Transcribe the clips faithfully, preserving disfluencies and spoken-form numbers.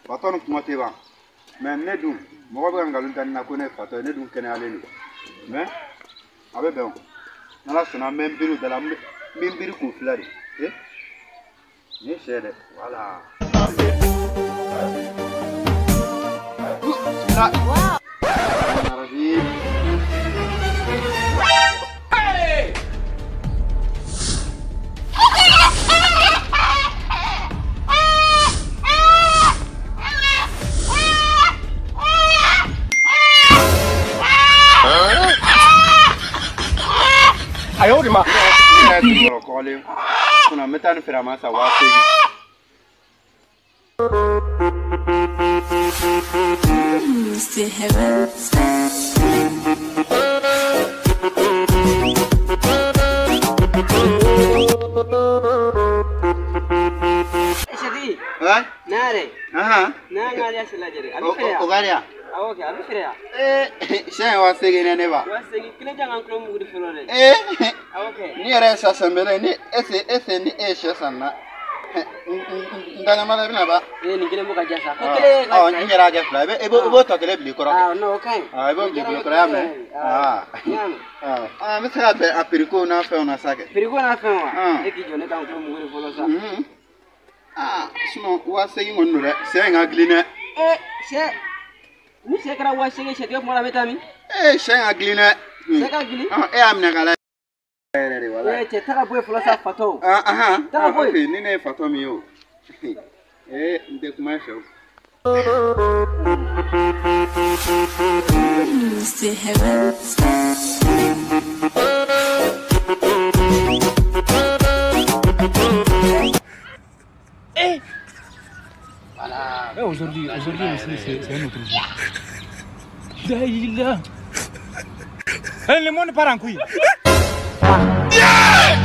Faton kuma te ba. Mais ne dun, mo ba ngalun tan na ko ne faton ne dun kene ale ni. Mais abe ben. Nala sona même biru de la même biru ko flare. Eh? Ni chere. Voilà. Wow. Hey! Ayo di ma. Ni ko ko le. Kuna metane fera ma sa wa se. Still heaven. Shadi. Hein? Nare. Aha. Na ngari asila jere. Abi fere. O garia. Ah okay, abi fere. Eh, shen wa se gene ne ba. Wa se gi kile jangan klo mu gudi fero le. Eh. Ah okay. Ni era sa sambele ni ese ese ni e she sanna. Ndana mala bina ba. Eh ni kile mu ka jasa. Ko kile. Oh, ni era ga fly. E bo bo to kele bli koro. Ah no okay. Ah, e bo bli koro ya me. Ah. Ah. Ah, me tra be apiriko na fe ona sake. Apiriko na fe wa. E ki jone kan klo mu gudi fero sa. Mhm. Ah, sino wa se gi ngonu re. Se nga gline. Eh, se ni se kara wa se ge se ke mo la betami. Eh, se nga gline. Se ka gili? Ah, e amna kala. Eh, che tara boy folo sa fato. Ah, aha. Tara boy. Okay, ni ne fato mi yo. Eh, nde kuma show. Still heaven. Eh. Voilà. Eh, aujourd'hui, aujourd'hui c'est un autre jour. Daïla. Eh, le monde part en couille. Yeah!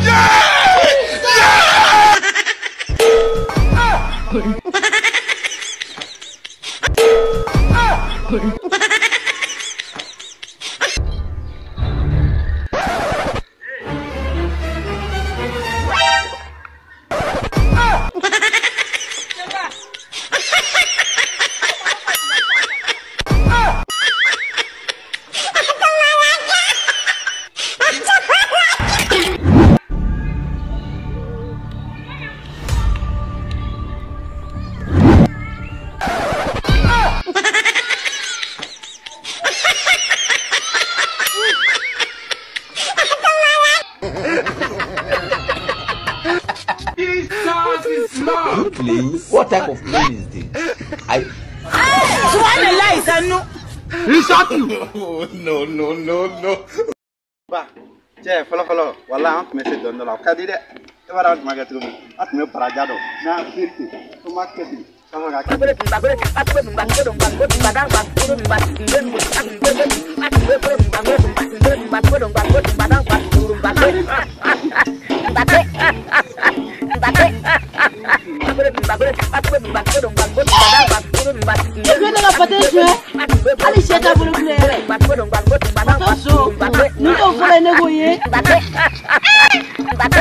Yeah! Please. What type of plane is this? I. He shot you. No, no, no, no. Ba, che, follow, follow. Wala, ant me se dondo la. Kadi de. E wara ant maga tumi. Ant me parajado. Na firti. Tuma keti. Sama ga keti. Attention, nous on va les négocier.